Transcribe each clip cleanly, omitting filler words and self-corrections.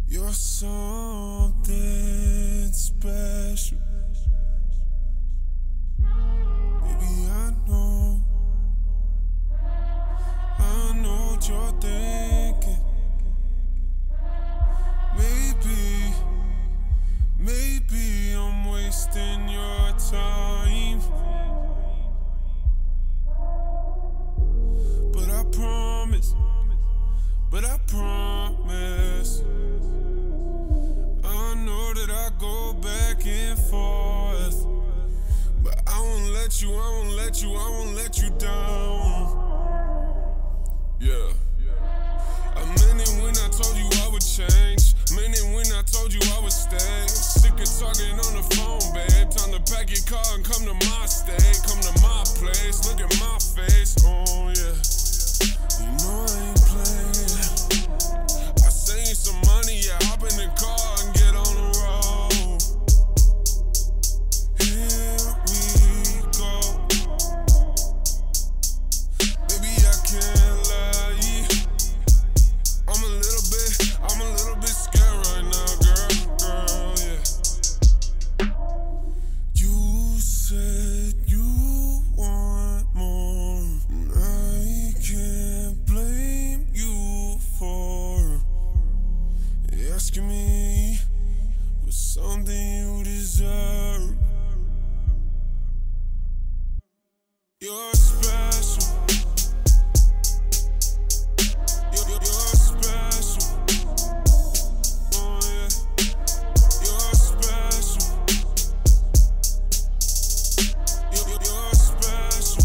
You're something special. Baby, I know what you're thinking. Maybe I'm wasting your time. But I promise, I know that I go back and forth, but I won't let you down. Yeah. I meant it when I told you I would change. Meant it when I told you I would stay. Sick of talking on the phone, babe. Time to pack your car and come to my state. Come to my place, look at my face. Oh yeah, you know I ain't playing. I send you some money, yeah, hop in the car and get on the road. Here we go. Baby, I can't lie. I'm a little bit scared right now, girl, yeah. You said you want more, and I can't blame you for asking me for something you deserve. You're special. You're special. Oh yeah. You're special. You're special.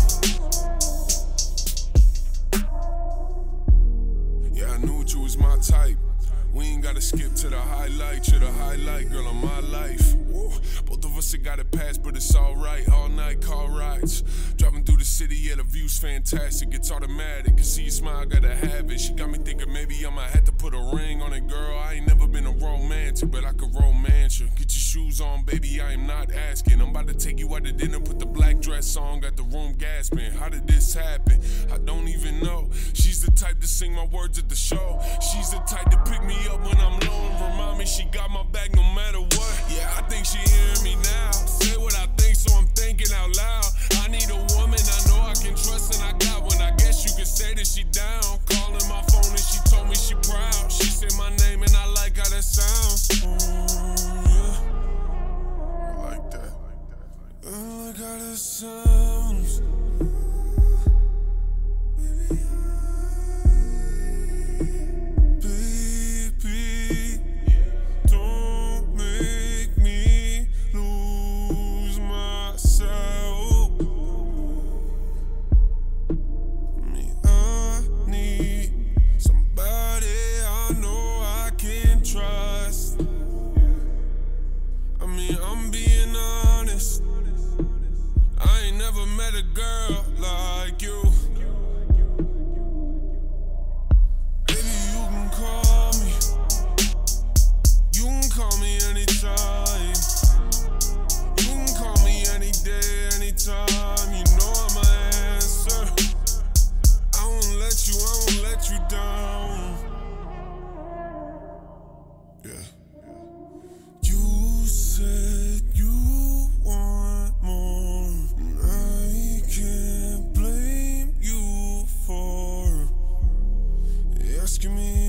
Yeah, I knew you was my type. We ain't gotta skip to the highlight. You're the highlight, girl, of my life. Woo. Both of us have got it past, but it's alright. All night car rides. Driving through the city, yeah, the view's fantastic. It's automatic. Can see your smile, gotta have it. She got me thinking maybe I'ma have to put a ring on it, girl. I ain't never been a romantic, but I could romance you. Get your shoes on, baby, I am not asking. I'm about to take you out to dinner, put the black dress on, got the room gasping. How did this happen? I don't even know. She's the type to sing my words at the show. She's the type to pick me up when I'm low and remind me she got my back no matter what. Yeah, I think she hearing me now. Say what I think, so I'm thinking out loud. I need a woman I know I can trust, and I got one. I guess you could say that she down. Calling my phone and she told me she proud. She said my name and I like how that sounds. Yeah, I like that. I like how that sounds. Baby, don't make me lose myself. I need somebody I know I can trust. I mean, I'm being honest. I ain't never met a girl like you. Baby, you can call me. You can call me anytime. You can call me any day, anytime. You know I'ma answer. I won't let you down. Yeah. You said you want more, and I can't blame you for asking me